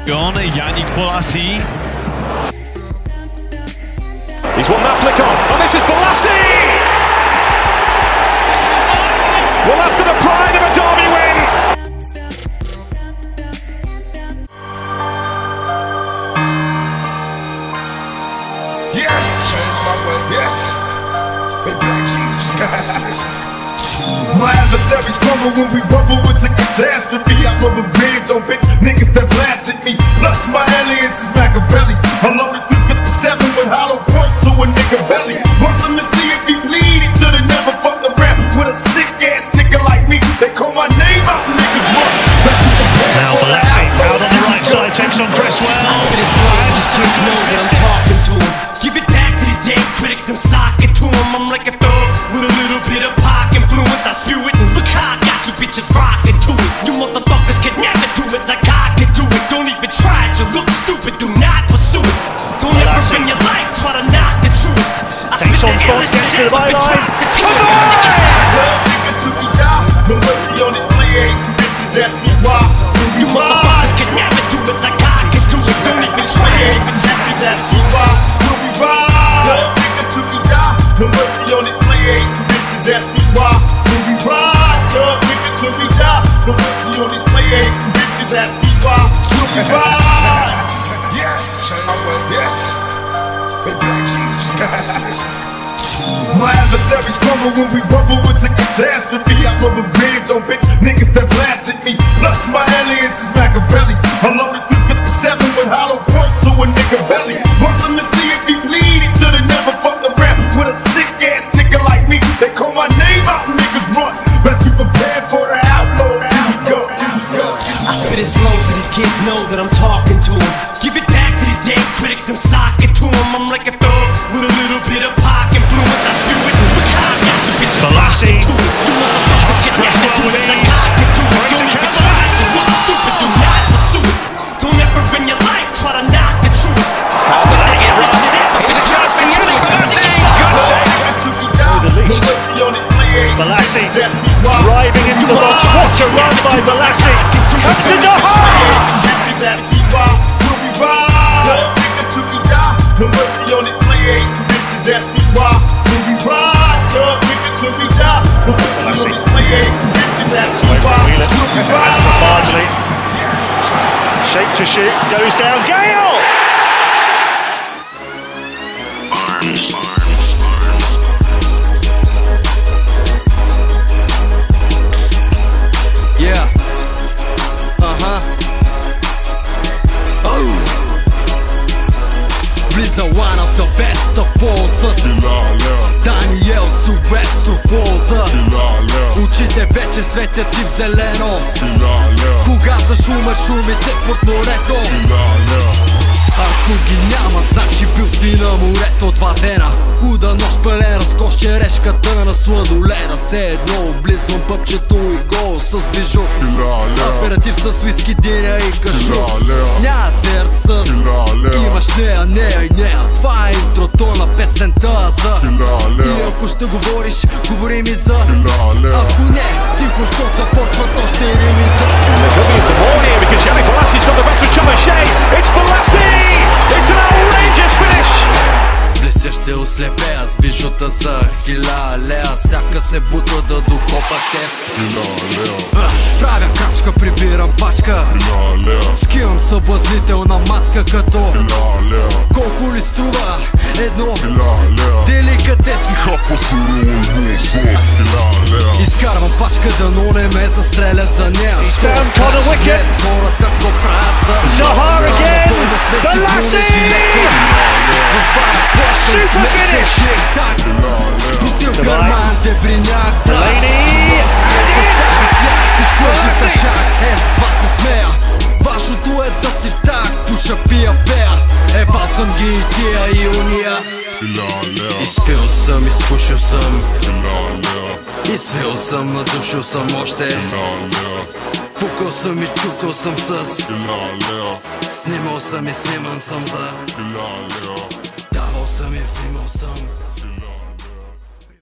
gone, Yannick Bolasie. He's won that flick on, and this is Bolasie! Well, after the pride of a derby win! Yes! Change my way. Yes! They black Jesus. My adversaries crumble when we rumble, it's a catastrophe. I throw the ribs on bitch niggas that blasted me. Plus my alias is Machiavelli. I'm loaded 357 with hollow points to a nigga belly. Wants him to see if he bleed, he should've never fucked around with a sick ass nigga like me. They call my name out, niggas run. Now Bolasie out on the right side, takes on Cresswell. I spit it slow so these kids know that I'm talking to them. Give it back to these damn critics and sock it to them. I'm like a thug with a little bit of pop influence. I spew it and look how I got you bitches rocking to it. You motherfuckers can never do it like I can do it. Don't even try it, you look stupid, do not pursue it. Don't ever in your life try to knock the truest. I Takes on Font, gets to the byline. Come No mercy on this player, bitches ask me why. You motherfuckers can never do it like I can do it. Don't even try it. Bitches ask me why. Will we ride? Nigga till we die. No mercy on this player, bitches ask me why. Will we ride? Nigga till we die. No mercy on this player, bitches ask me why. Will we ride? Yes, yes. They black Jesus. My adversaries crumble when we rumble, it's a catastrophe. I throw the ribs on bitch niggas that blasted me. Plus my alias is Machiavelli. I'm loaded 357 with hollow points to a nigga belly. Wants him to see if he bleed, he should've never fucked around with a sick ass nigga like me. They call my name out, niggas run. Best be prepared for the outlaws. Here we go, here we go. I spit it slow so these kids know that I'm talking to them. Give it back to these damn critics and sock it to them. I'm like a thug with a little bit of pop influence. I spew it and look how I got you bitches Bolasie. rocking to it. You motherfuckers can never do it like I can do it. Don't even try it, you look stupid, do not pursue it. Don't ever in your life try to knock the truest. I spit that air and shit out. Here's a chance for Yannick Bolasie! Good save! the least. Bolasie driving into the box. What a run by Bolasie! Comes to Doha! No mercy on this player, bitches ask me why. Will we ride? Nigga till we die. No mercy on this player, bitches ask me why. Will we ride? Bardsley. Shape to shoot, goes down. Gale! Yeah. Oh. Blizzard, one of the best of forces. Daniel Silvestro Forza. Очите вече светят ти в зелено. Кога за шумите под морето. Ако ги няма, значи бил си на морето 2 дена. Уда нощ пълен разкош, черешката на сладоледа. Все едно облизвам пъпчето и гол с движок. Аператив с уиски, диня и кашук. Няма дерт с имаш нея и нея. Това е интрото на песента за. И ако ще говориш, говори ми за. Ако не, тихо, що започват още рими за. Because Yannick Bolasie's got the best of Chomachet. It's Bolasie! It's an outrageous finish! Блестя ще ослепея с бижута за 1000 лея. Сяка се бута да докопа тес. Правя крачка, прибирам пачка. Скивам съблазнителна мацка като. Колко ли струва едно? Деликатеси. Изкарвам пачка, дано не ме застреля за нея. Хората го правят за. Zaha again! Bolasie! Super finish! Delaney! Важното е да си в такт, пуша, пия, пея. Ебал съм ги и тия и уния. Изпил съм, изпушил съм. Извил съм, надушил съм още. Пукал съм и чукал съм с. Снимал съм и сниман съм за. Давал съм и взимал съм.